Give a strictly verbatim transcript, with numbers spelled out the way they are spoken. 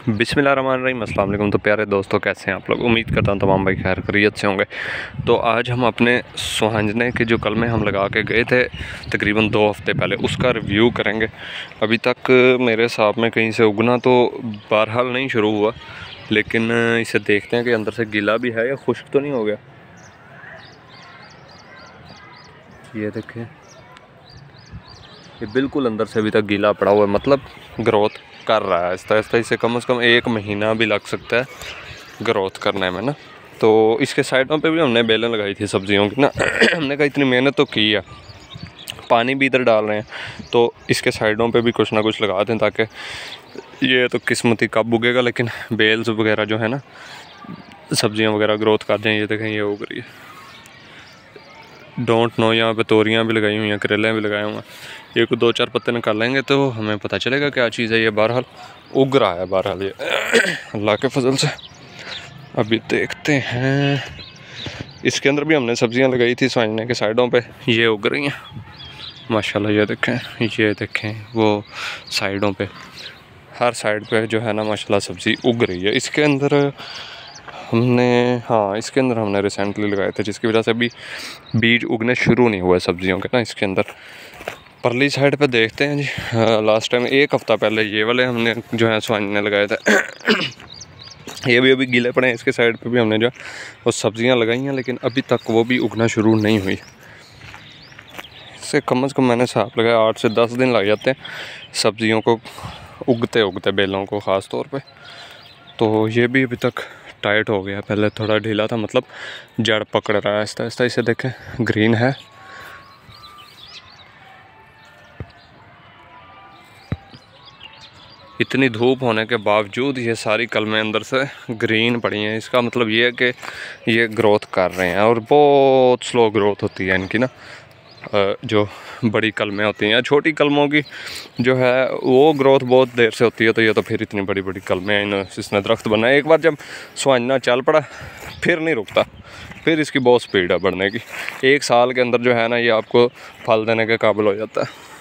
बिस्मिल्लाहिर्रहमानिर्रहीम, अस्सलाम वालेकुम। तो प्यारे दोस्तों, कैसे हैं आप लोग? उम्मीद करता हूँ तमाम भाई खैर खैरियत से होंगे। तो आज हम अपने सोहांजने के जो कलमे हम लगा के गए थे तकरीबन दो हफ़्ते पहले, उसका रिव्यू करेंगे। अभी तक मेरे हिसाब में कहीं से उगना तो बहरहाल नहीं शुरू हुआ, लेकिन इसे देखते हैं कि अंदर से गीला भी है या खुश्क तो नहीं हो गया। ये देखें, ये बिल्कुल अंदर से अभी तक गीला पड़ा हुआ है, मतलब ग्रोथ कर रहा है आहिस्ता आहिस्ता। इसे कम से कम एक महीना भी लग सकता है ग्रोथ करने में ना। तो इसके साइडों पे भी हमने बेलें लगाई थी सब्जियों की ना। हमने कहा इतनी मेहनत तो की है, पानी भी इधर डाल रहे हैं, तो इसके साइडों पे भी कुछ ना कुछ लगा दें, ताकि ये तो किस्मती कब उगेगा, लेकिन बेल्स वगैरह जो है ना, सब्जियां वगैरह ग्रोथ कर जाएँ। ये देखें, ये उग रही है, डोंट नो। यहाँ पे तोरियां भी लगाई हुई हैं, करेले भी लगाए हुए हैं। ये को दो चार पत्ते निकाल लेंगे तो हमें पता चलेगा क्या चीज़ है। ये बहरहाल उग रहा है, बहरहाल ये अल्लाह के फजल से। अभी देखते हैं, इसके अंदर भी हमने सब्जियां लगाई थी सोहांजने के साइडों पे, ये उग रही हैं माशाल्लाह। ये देखें, ये देखें वो साइडों पे, हर साइड पे जो है ना माशाल्लाह सब्ज़ी उग रही है। इसके अंदर हमने हाँ इसके अंदर हमने रिसेंटली लगाए थे, जिसकी वजह से अभी बीज उगने शुरू नहीं हुए सब्जियों के ना। इसके अंदर परली साइड पे देखते हैं जी। लास्ट टाइम एक हफ़्ता पहले ये वाले हमने जो है सोहांजने लगाए थे। ये भी अभी गीले पड़े हैं। इसके साइड पे भी हमने जो वो सब्जियां लगाई हैं, लेकिन अभी तक वो भी उगना शुरू नहीं हुई। इससे कम से कम मैंने हिसाब लगाया आठ से दस दिन लग जाते हैं सब्जियों को उगते उगते, बेलों को ख़ास तौर पे। तो ये भी अभी तक टाइट हो गया, पहले थोड़ा ढीला था, मतलब जड़ पकड़ रहा है आहिस्ता आहिस्ता। इसे देखें, ग्रीन है। इतनी धूप होने के बावजूद ये सारी कलमें अंदर से ग्रीन पड़ी हैं। इसका मतलब ये है कि ये ग्रोथ कर रहे हैं, और बहुत स्लो ग्रोथ होती है इनकी ना। जो बड़ी कलमें होती हैं, छोटी कलमों की जो है वो ग्रोथ बहुत देर से होती है। तो ये तो फिर इतनी बड़ी बड़ी कलमें इन इसने दरख्त बना है। एक बार जब सोहांजना चल पड़ा फिर नहीं रुकता, फिर इसकी बहुत स्पीड है बढ़ने की। एक साल के अंदर जो है ना, ये आपको फल देने के काबिल हो जाता है।